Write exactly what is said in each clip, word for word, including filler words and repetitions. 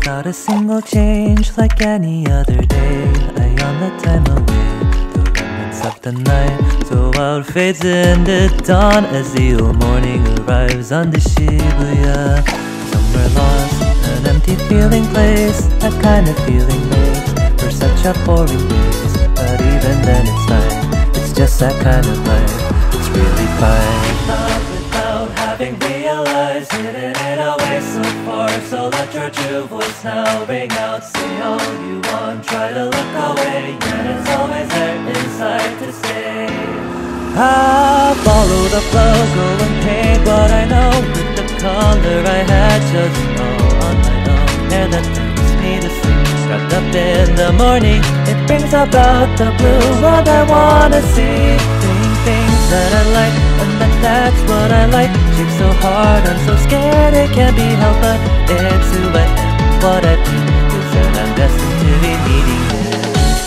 without a single change, like any other day. I yawn the time away, the remnants of the night. So out fades into dawn as the old morning arrives on the Shibuya. Somewhere lost, an empty feeling place, that kind of feeling makes for such a boring place. But even then it's fine, it's just that kind of life, it's really fine. Not without having realized, hidden it away so far. So let your true voice now ring out. Say all you want, try to look away, yet it's always there inside to stay. I follow the flow, go and paint what I know with the color I had chosen all on my own. And that brings me to sleep, wrapped up in the morning. It brings about the blue world I wanna see. Doing things that I like, and that that's what I like. Shake so hard, I'm so scared it can't be helped. But it's who I am, what I do, is that I'm destined to be needing it.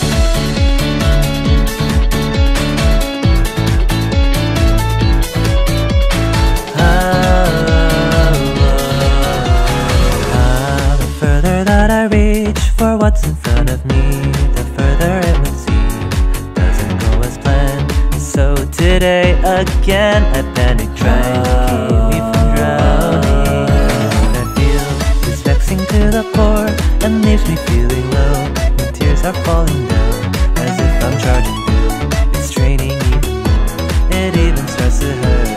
I reach for what's in front of me, the further it would seem doesn't go as planned. So today again I panic, trying to keep me from drowning. What I feel is vexing to the core and leaves me feeling low. My tears are falling down as if I'm charging through. It's draining even more, it even starts to hurt.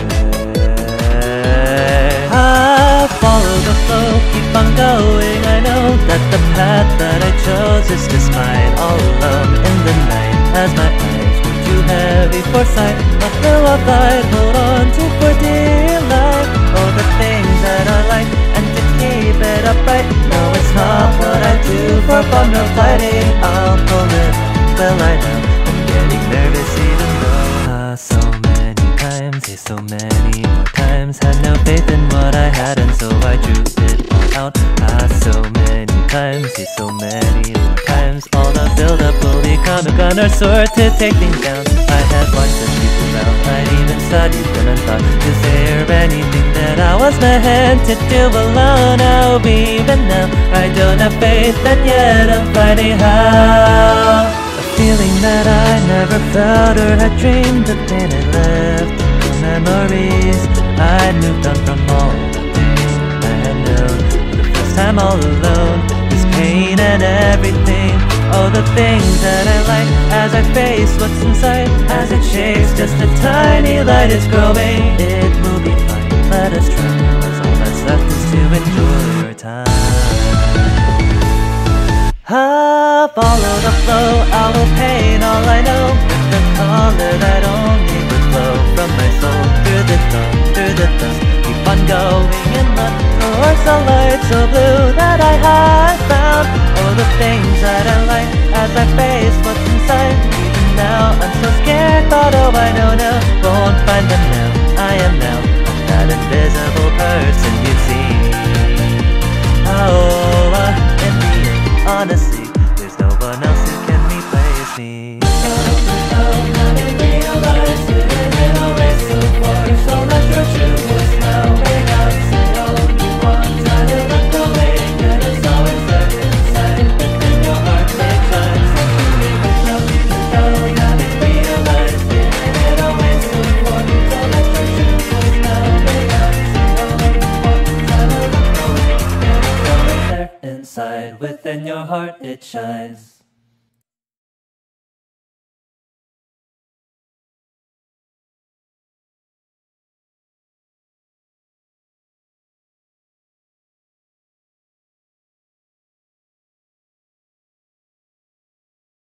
I follow the flow, keep on going. I know that the path that I chose is just mine, all alone in the night. As my eyes were too heavy for sight, a pillow I'd hold on to for dear life. All the things that I like, and to keep it upright. No, it's not what I do for fun or fighting. I'll pull it off, well I know I'm getting nervous even though ah, so many times, yeah, so many more times. Had no faith in what I had, and so I drew it all out. Ah, so many times, yeah, so many more times. All the build-up will become a gun or sword to take things down. I had watched the people around, I'd even studied them and thought, is there anything that I was meant to do alone? Oh, even now, I don't have faith, and yet I'm finding how. A feeling that I never felt or had dreamed of, pain it left no memories. I'd moved on from all the things I had known. For the first time all alone, this pain and everything. Oh, the things that I like as I face what's inside. As it shakes, just a tiny light is growing. It will be fine, let us try, cause all that's left is to enjoy your time. I follow the flow, I will paint all I know with the color that only would flow from my soul. Through the dawn, through the dusk, keep on going in the towards the light so blue that I have found. Oh, the things that I like as I face what's inside. Even now I'm so scared, but oh I know now, won't find them now. I am now that invisible person you see. Oh, uh, in the end, honestly, there's no one else who can replace me. Having realized it in a way so far, so let your true voice now ring out. Say all you want, try to look away, and it's always there inside. Within your heart, it shines. Something with nothing to go. Having realized it in a way so far, so let your true voice now ring out. Say all you want, try to look away, and it's always there inside. Within your heart, it shines.